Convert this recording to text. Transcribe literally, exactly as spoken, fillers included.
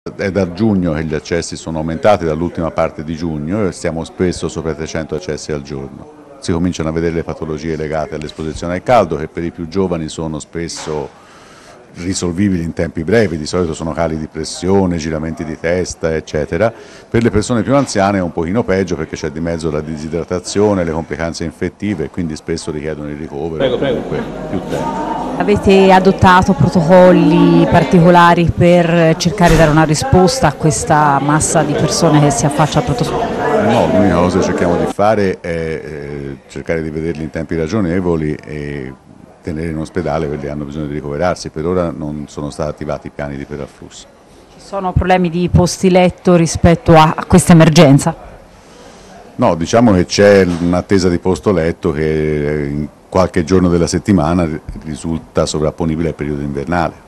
È da giugno che gli accessi sono aumentati, dall'ultima parte di giugno, e stiamo spesso sopra i trecento accessi al giorno. Si cominciano a vedere le patologie legate all'esposizione al caldo, che per i più giovani sono spesso risolvibili in tempi brevi, di solito sono cali di pressione, giramenti di testa, eccetera. Per le persone più anziane è un pochino peggio perché c'è di mezzo la disidratazione, le complicanze infettive e quindi spesso richiedono il ricovero, prego, prego. Comunque più tempo. Avete adottato protocolli particolari per cercare di dare una risposta a questa massa di persone che si affaccia al pronto soccorso? No, l'unica cosa che cerchiamo di fare è eh, cercare di vederli in tempi ragionevoli e tenere in ospedale quelli che hanno bisogno di ricoverarsi. Per ora non sono stati attivati piani di perafflusso. Ci sono problemi di posti letto rispetto a, a questa emergenza? No, diciamo che c'è un'attesa di posto letto che in qualche giorno della settimana risulta sovrapponibile al periodo invernale.